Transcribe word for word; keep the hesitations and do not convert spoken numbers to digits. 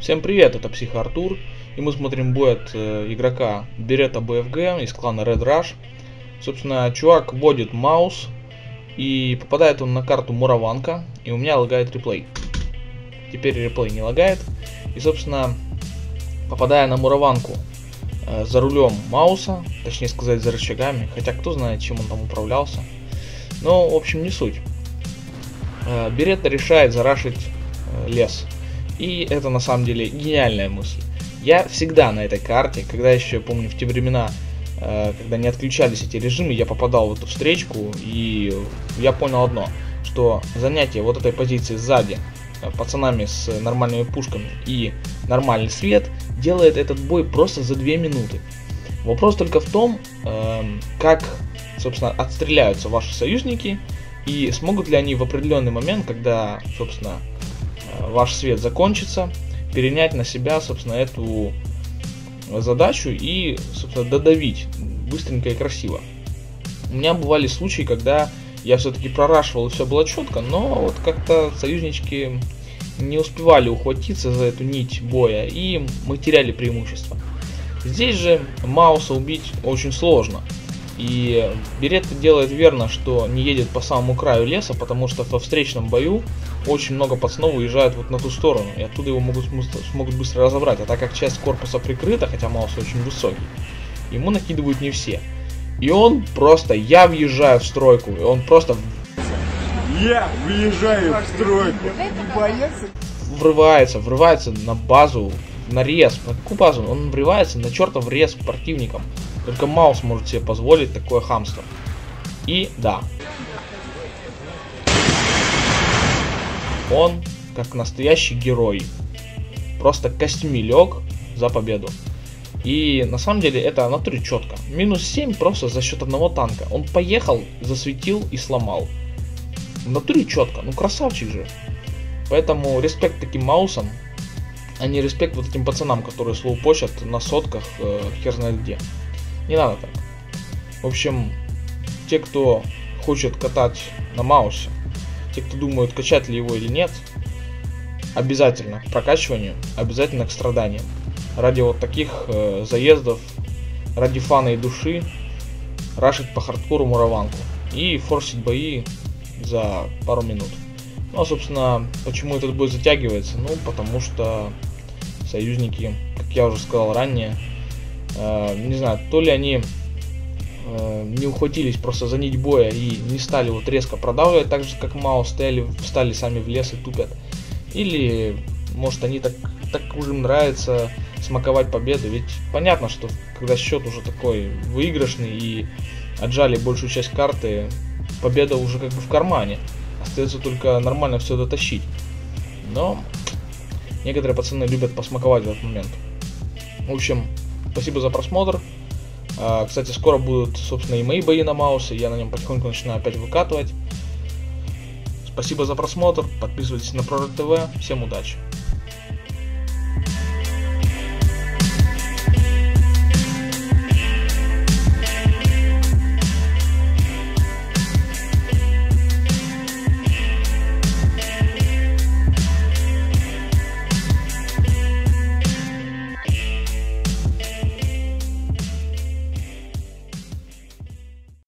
Всем привет, это Психо Артур, и мы смотрим бой от э, игрока Берета бэ эф гэ из клана Red Rush. Собственно, чувак вводит маус, и попадает он на карту Мураванка, и у меня лагает реплей. Теперь реплей не лагает, и, собственно, попадая на Мураванку э, за рулем мауса, точнее сказать за рычагами, хотя кто знает, чем он там управлялся, но, в общем, не суть. Э, Берета решает зарашить э, лес. И это на самом деле гениальная мысль. Я всегда на этой карте, когда еще, помню, в те времена, э, когда не отключались эти режимы, я попадал в эту встречку, и я понял одно, что занятие вот этой позиции сзади э, пацанами с нормальными пушками и нормальный свет делает этот бой просто за две минуты. Вопрос только в том, э, как, собственно, отстреляются ваши союзники, и смогут ли они в определенный момент, когда, собственно, ваш свет закончится, перенять на себя, собственно, эту задачу и, собственно, додавить быстренько и красиво. У меня бывали случаи, когда я все-таки прорашивал, и все было четко, но вот как-то союзнички не успевали ухватиться за эту нить боя, и мы теряли преимущество. Здесь же Мауса убить очень сложно. И Беретта делает верно, что не едет по самому краю леса, потому что во встречном бою очень много пацанов уезжают вот на ту сторону, и оттуда его могут, смогут быстро разобрать. А так как часть корпуса прикрыта, хотя Маус очень высокий, ему накидывают не все. И он просто, я въезжаю в стройку, и он просто... Я въезжаю в стройку. Врывается, врывается на базу, на рез. На какую базу? Он врывается на чертов рез к противникам. Только Маус может себе позволить такое хамство. И да. Он, как настоящий герой, просто костьми лег за победу. И на самом деле это в натуре четко. Минус семь просто за счет одного танка. Он поехал, засветил и сломал. В натуре четко. Ну красавчик же. Поэтому респект таким Маусам, а не респект вот этим пацанам, которые слоупочат на сотках э, хер знает где. Не надо так. В общем, те, кто хочет катать на Маусе, те, кто думают, качать ли его или нет, обязательно к прокачиванию, обязательно к страданиям. Ради вот таких э, заездов, ради фана и души, рашить по хардкору Мураванку и форсить бои за пару минут. Ну а, собственно, почему этот бой затягивается? Ну, потому что союзники, как я уже сказал ранее, Uh, не знаю, то ли они uh, не ухватились просто за нить боя и не стали вот резко продавливать, так же как Маус, стояли, встали сами в лес и тупят. Или, может, они так, так уже им нравится смаковать победу, ведь понятно, что когда счет уже такой выигрышный и отжали большую часть карты, победа уже как бы в кармане. Остается только нормально все дотащить. Но некоторые пацаны любят посмаковать в этот момент. В общем, спасибо за просмотр. Кстати, скоро будут, собственно, и мои бои на Маусе. Я на нем потихоньку начинаю опять выкатывать. Спасибо за просмотр. Подписывайтесь на Пророк ТВ. Всем удачи.